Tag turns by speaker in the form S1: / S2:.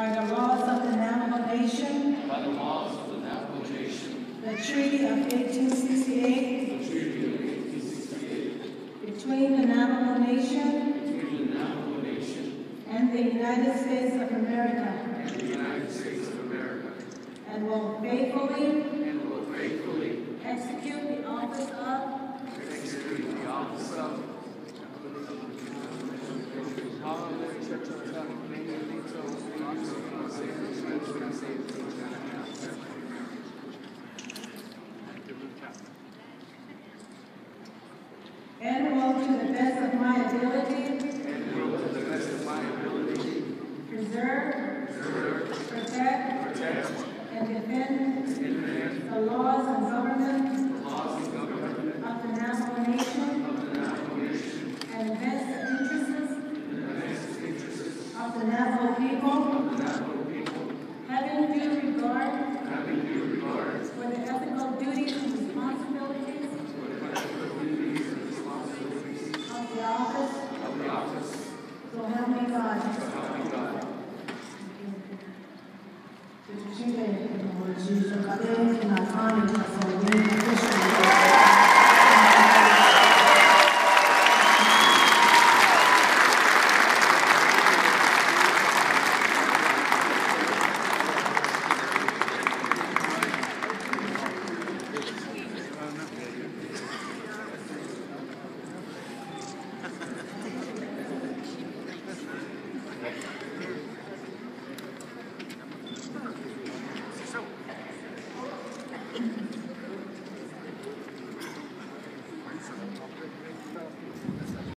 S1: by the laws of the Navajo Nation,
S2: by the laws of the Navajo Nation,
S1: the Treaty of 1868
S2: the Treaty of 1868
S1: between the Navajo Nation
S2: between the Navajo Nation
S1: and the United States of America,
S2: and the United States of America,
S1: and will faithfully
S2: execute
S1: the office of and will to the best of my ability preserve, protect, and defend the laws and government of the Navajo Nation and advance the interests of the Navajo people, having due regard for the ethical duties and responsibilities of the office. So help me God. Thank you.